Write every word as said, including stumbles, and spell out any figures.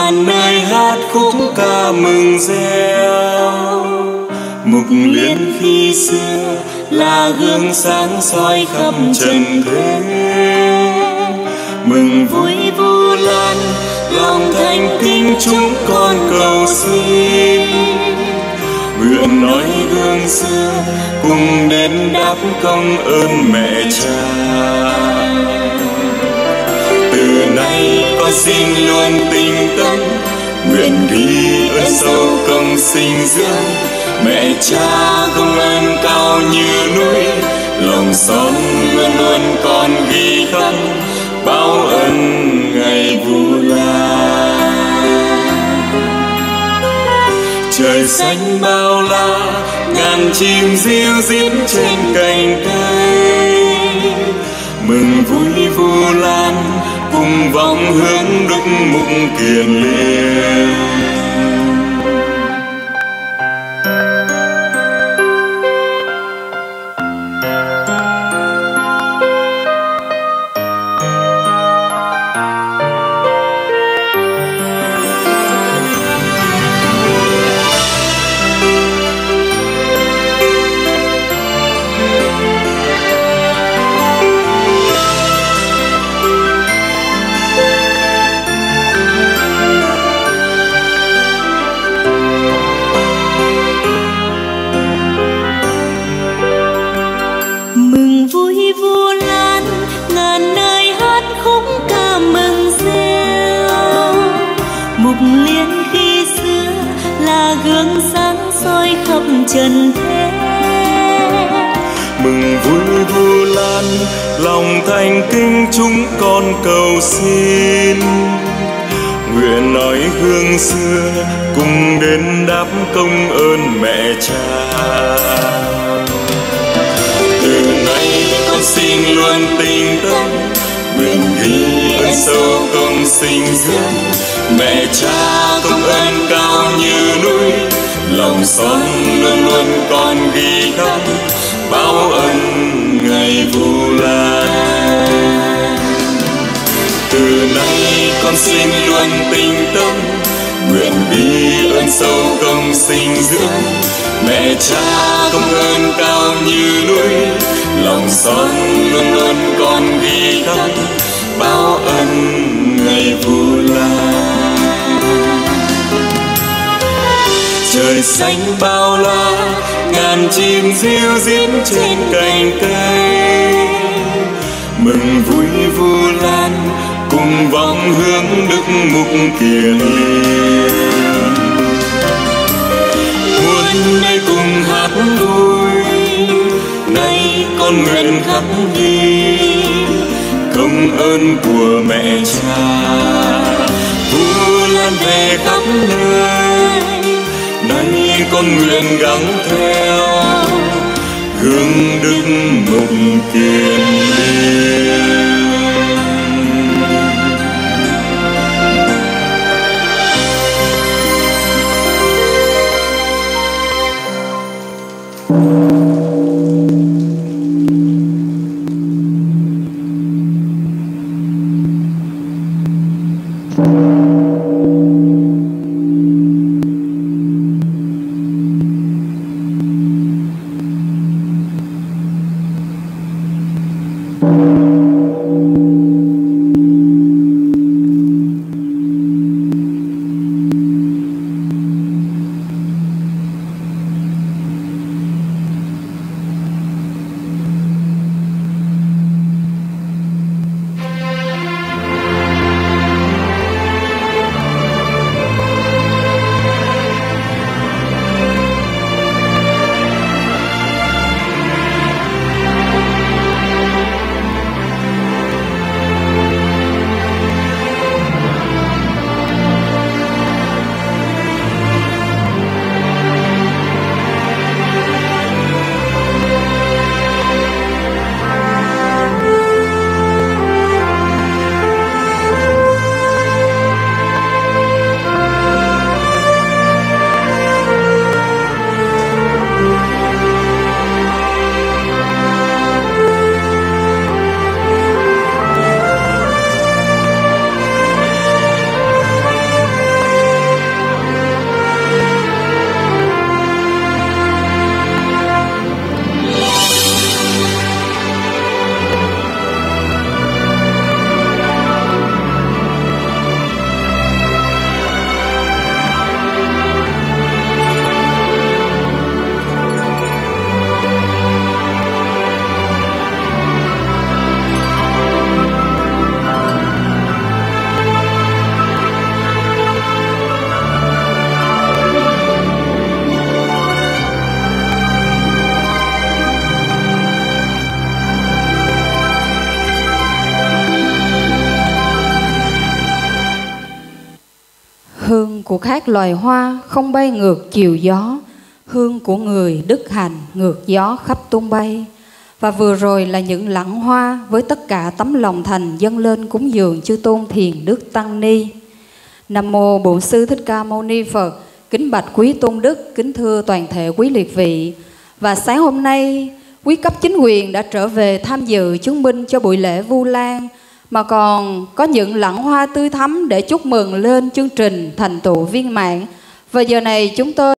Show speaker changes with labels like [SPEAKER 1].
[SPEAKER 1] ngàn nơi hát khúc ca mừng reo. Mục liên khi xưa là gương sáng soi khắp trần thế. Mừng vui Vu Lan, lòng thành kính chúng con cầu xin. Nguyện nói gương xưa cùng đến đáp công ơn mẹ cha. Từ nay con xin luôn tình tâm, nguyện ghi ơn sâu công sinh dưỡng. Mẹ cha công ơn cao như núi, lòng son luôn luôn con ghi khắc báo ơn ngày Vu Lan. Trời xanh bao la, ngàn chim ríu rít trên cành cây. Mừng vui Vu Lan, cùng vọng hướng Đức Mục Kiền Liên.
[SPEAKER 2] Trần thế.
[SPEAKER 1] Mừng vui Vu Lan, lòng thành kính chúng con cầu xin. Nguyện nói hương xưa cùng đến đáp công ơn mẹ cha. Từ nay con xin luôn tình tâm, nguyện ghi ơn sâu công sinh dưỡng. Mẹ cha công ơn cao như núi, lòng son luôn luôn con ghi khắc báo ơn ngày Vu Lan. Từ nay con xin luôn tình tâm, nguyện ghi ơn sâu công sinh dưỡng. Mẹ cha công ơn cao như núi, lòng son luôn luôn con ghi khắc báo ơn ngày Vu Lan. Trời xanh bao la, ngàn chim ríu rít trên cành cây. Mừng vui Vu Lan, cùng vọng hướng Đức Mục Kiền Liên. Muôn nơi cùng hát vui, nay con nguyện khắc ghi công ơn của mẹ cha. Vu Lan về khắp nơi, nay con nguyện gắng theo gương Đức Mục Kiền Liên.
[SPEAKER 3] khác loài hoa không bay ngược chiều gió, hương của người đức hạnh ngược gió khắp tung bay. Và vừa rồi là những lẵng hoa với tất cả tấm lòng thành dâng lên cúng dường chư tôn Thiền Đức Tăng Ni. Nam mô Bổn Sư Thích Ca Mâu Ni Phật. Kính bạch quý tôn đức, kính thưa toàn thể quý liệt vị. Và sáng hôm nay, quý cấp chính quyền đã trở về tham dự chứng minh cho buổi lễ Vu Lan, mà còn có những lẵng hoa tươi thắm để chúc mừng lên chương trình thành tựu viên mãn. Và giờ này chúng tôi